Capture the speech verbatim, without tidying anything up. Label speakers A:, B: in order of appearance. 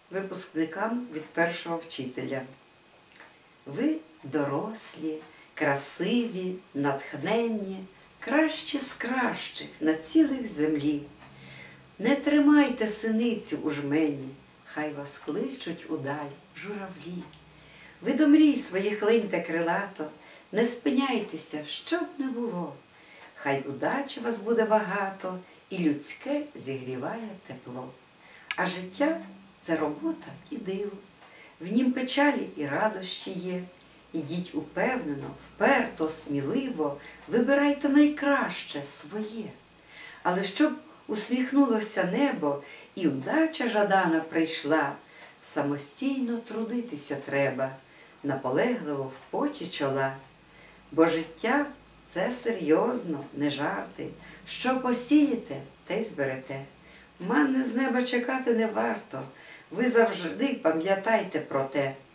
A: випускникам від першого вчителя. Ви дорослі, красиві, натхненні, кращі з кращих на цілих землі. Не тримайте синицю у жмені, хай вас кличуть удаль журавлі. Ви до мрій своїх линьте крилато, не спиняйтеся, що б не було. Хай удачі вас буде багато, і людське зігріває тепло. А життя – це робота і диво, в нім печалі і радощі є. Ідіть упевнено, вперто, сміливо, вибирайте найкраще своє. Але щоб усміхнулося небо і удача жадана прийшла, самостійно трудитися треба, наполегливо в поті чола. Бо життя – це серйозно, не жарти, що посієте, те й зберете. Манни з неба чекати не варто, ви завжди пам'ятайте про те.